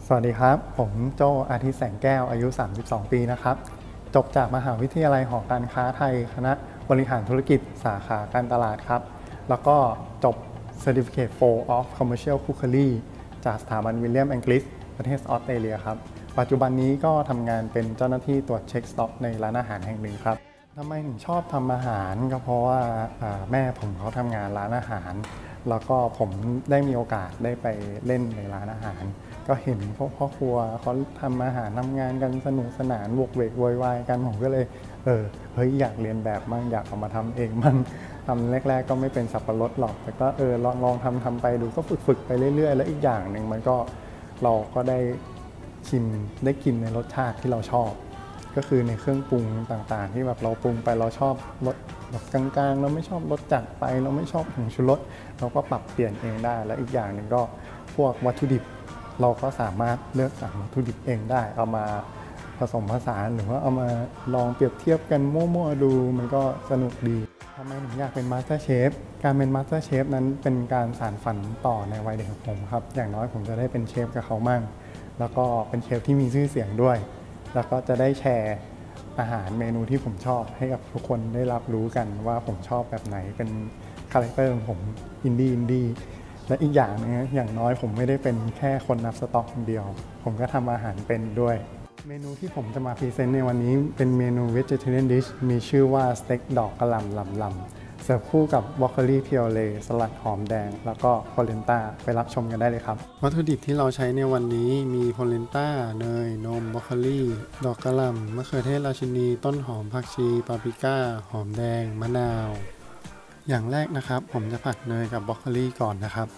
สวัสดีครับผมโจอาทิตย์แสงแก้วอายุ32ปีนะครับจบจากมหาวิทยาลัยหอการค้าไทยคณะบริหารธุรกิจสาขาการตลาดครับแล้วก็จบ Certificate 4 of Commercial Cookery จากสถาบันวิลเลียมแองกลิสประเทศออสเตรเลียครับปัจจุบันนี้ก็ทำงานเป็นเจ้าหน้าที่ตรวจเช็คสต็อกในร้านอาหารแห่งหนึ่งครับทำไมถึงชอบทำอาหารก็เพราะว่าแม่ผมเขาทำงานร้านอาหารแล้วก็ผมได้มีโอกาสได้ไปเล่นในร้านอาหารก็เห็นพวกพ่อครัวเขาทำอาหารทำงานกันสนุกสนานวกเวกโวยวายกันผมก็เลยเฮ้ยอยากเรียนแบบมั่งอยากเอามาทำเองมั่งทำแรกๆก็ไม่เป็นสับปะรดหรอกแต่ก็ลองทำไปดูก็ฝึกไปเรื่อยๆแล้วอีกอย่างหนึ่งมันก็เราก็ได้ชิมได้กินในรสชาติที่เราชอบก็คือในเครื่องปรุงต่างๆที่แบบเราปรุงไปเราชอบรสแบบกลางๆเราไม่ชอบรสจัดไปเราไม่ชอบผงชูรสเราก็ปรับเปลี่ยนเองได้และอีกอย่างหนึ่งก็พวกวัตถุดิบเราก็สามารถเลือกสั่งวัตถุดิบเองได้เอามาผสมผสานหรือว่าเอามาลองเปรียบเทียบกันมั่วๆดูมันก็สนุกดีทำไมถึงอยากเป็นมาสเตอร์เชฟการเป็นมาสเตอร์เชฟนั้นเป็นการสานฝันต่อในวัยเด็กของผมครับอย่างน้อยผมจะได้เป็นเชฟกับเขามั่งแล้วก็เป็นเชฟที่มีชื่อเสียงด้วยแล้วก็จะได้แชร์อาหารเมนูที่ผมชอบให้กับทุกคนได้รับรู้กันว่าผมชอบแบบไหนเป็นคาแรคเตอร์ของผมอินดี้และอีกอย่างนึงอย่างน้อยผมไม่ได้เป็นแค่คนนับสต็อกคนเดียวผมก็ทำอาหารเป็นด้วยเมนูที่ผมจะมาพรีเซนต์ในวันนี้เป็นเมนู Vegetarian Dish มีชื่อว่าสเต็กดอกกระหล่ำลำเสิร์ฟคู่กับบรอกโคลีเพียวเลสลัดหอมแดงแล้วก็โพเลนต้าไปรับชมกันได้เลยครับวัตถุดิบที่เราใช้ในวันนี้มีโพเลนต้าเนยนมบรอกโคลีดอกกระหล่ำมะเขือเทศราชินีต้นหอมผักชีปาปริก้าหอมแดงมะนาวอย่างแรกนะครับผมจะผัดเนยกับบรอกโคลีก่อนนะครับ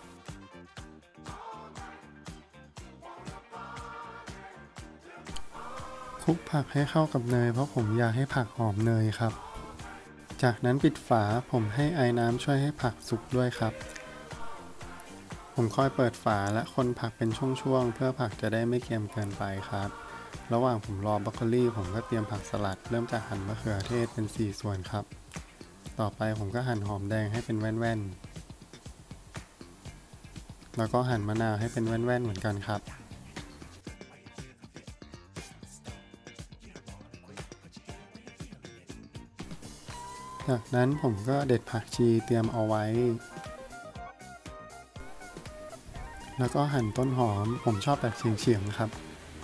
คลุกผักให้เข้ากับเนยเพราะผมอยากให้ผักหอมเนยครับจากนั้นปิดฝาผมให้ไอ้น้ำช่วยให้ผักสุกด้วยครับผมคอยเปิดฝาและคนผักเป็นช่วงๆเพื่อผักจะได้ไม่เค็มเกินไปครับระหว่างผมรอบรอกโคลีผมก็เตรียมผักสลัดเริ่มจากหั่นมะเขือเทศเป็น4ส่วนครับต่อไปผมก็หั่นหอมแดงให้เป็นแว่นๆแล้วก็หั่นมะนาวให้เป็นแว่นๆเหมือนกันครับจากนั้นผมก็เด็ดผักชีเตรียมเอาไว้แล้วก็หั่นต้นหอมผมชอบแบบเฉียงๆครับ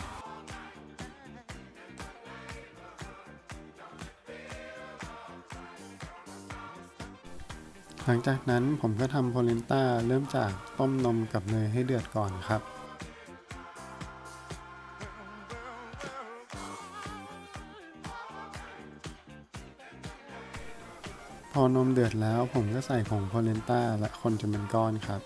หลังจากนั้นผมก็ทำโพเลนต้าเริ่มจากต้มนมกับเนยให้เดือดก่อนครับพอนมเดือดแล้วผมก็ใส่ผงโพเลนต้าและคนจนเป็นก้อนครับ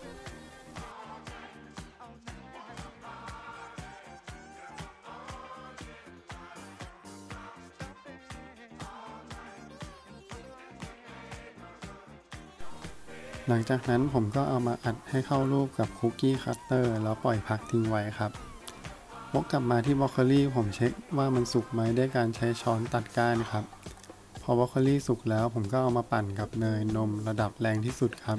หลังจากนั้นผมก็เอามาอัดให้เข้ารูปกับคุกกี้คัตเตอร์แล้วปล่อยพักทิ้งไว้ครับวกกลับมาที่บรอกโคลีผมเช็คว่ามันสุกไหมด้วยการใช้ช้อนตัดก้านครับพอบรอกโคลีสุกแล้วผมก็เอามาปั่นกับเนยนมระดับแรงที่สุดครับ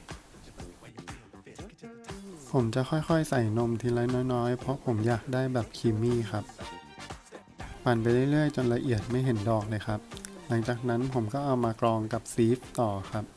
ผมจะค่อยๆใส่นมทีละน้อยๆเพราะผมอยากได้แบบครีมมี่ครับปั่นไปเรื่อยๆจนละเอียดไม่เห็นดอกเลยครับหลังจากนั้นผมก็เอามากรองกับซีฟต่อครับ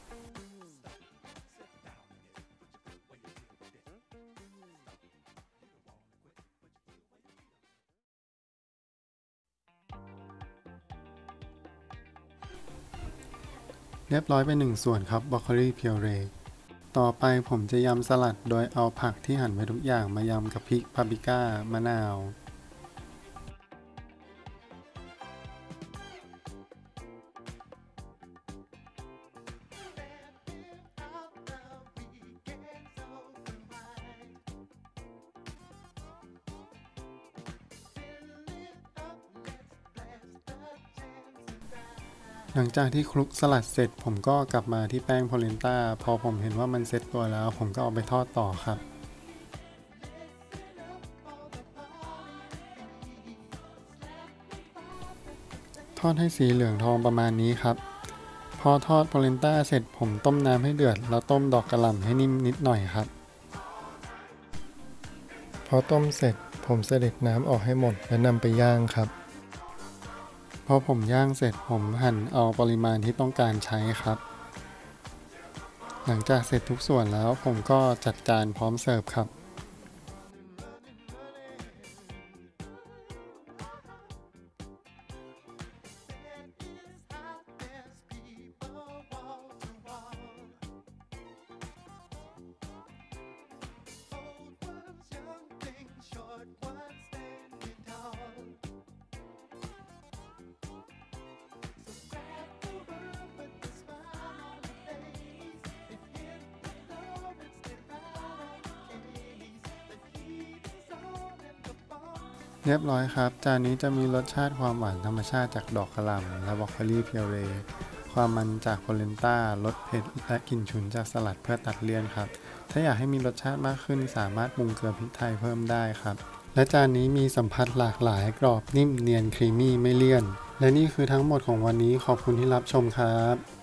เรียบร้อยไป1ส่วนครับบรอกโคลีเพียวเรต่อไปผมจะยำสลัดโดยเอาผักที่หั่นไว้ทุกอย่างมายำกับพริกปาปริก้ามะนาวหลังจากที่คลุกสลัดเสร็จผมก็กลับมาที่แป้งโพเลนต้าพอผมเห็นว่ามันเซ็ตตัวแล้วผมก็เอาไปทอดต่อครับทอดให้สีเหลืองทองประมาณนี้ครับพอทอดโพเลนต้าเสร็จผมต้มน้ำให้เดือดแล้วต้มดอกกระหล่ำให้นิ่มนิดหน่อยครับพอต้มเสร็จผมเสด็จน้ำออกให้หมดและนำไปย่างครับพอผมย่างเสร็จผมหั่นเอาปริมาณที่ต้องการใช้ครับหลังจากเสร็จทุกส่วนแล้วผมก็จัดจานพร้อมเสิร์ฟครับเรียบร้อยครับจานนี้จะมีรสชาติความหวานธรรมชาติจากดอกกะหล่ำและบรอกโคลีเพียวเรความมันจากโพเลนต้ารสเผ็ดและกลิ่นฉุนจากสลัดเพื่อตัดเลี่ยนครับถ้าอยากให้มีรสชาติมากขึ้นสามารถปรุงเกลือพริกไทยเพิ่มได้ครับและจานนี้มีสัมผัสหลากหลายกรอบนิ่มเนียนครีมมี่ไม่เลี่ยนและนี่คือทั้งหมดของวันนี้ขอบคุณที่รับชมครับ